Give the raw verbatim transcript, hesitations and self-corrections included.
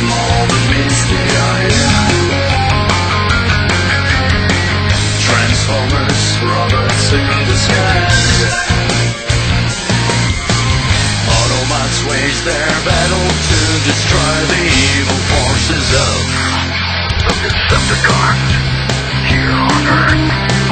small but misty eyes. Transformers, robots in the sky. Autobots wage their battle to destroy the evil forces of the Decepticons here on Earth.